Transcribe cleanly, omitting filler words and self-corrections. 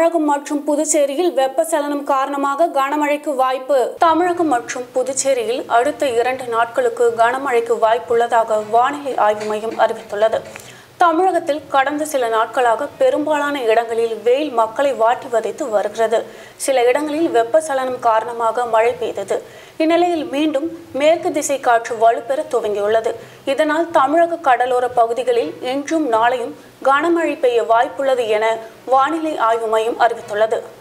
தமிழகம் மற்றும் புதுச்சேரியில் வெப்பச்சலனம் காரணமாக கனமழைக்கு வாய்ப்பு. தமிழகம் மற்றும் புதுச்சேரியில் அடுத்த 2 நாட்களுக்கு கனமழைக்கு வாய்ப்புள்ளதாக வானிலை ஆய்வு மையம் அறிவித்துள்ளது. தமிழகத்தில் கடந்த சில நாட்களாக பெரும்பாலான இடங்களில் வெயில் மக்களை வாட்டி வதைத்து வருகிறது. சில இடங்களில் வெப்பச்சலனம் காரணமாக மழை பெய்தது. இந்நிலையில் மீண்டும் மேற்கு திசை காற்று வலுப்பெற துவங்கியுள்ளது. இதனால் தமிழக கடலோர பகுதிகளில் இன்றும் நாளையும் கனமழை பெய்ய வாய்ப்புள்ளது என வானிலை ஆய்வு மையம் அறிவித்துள்ளது.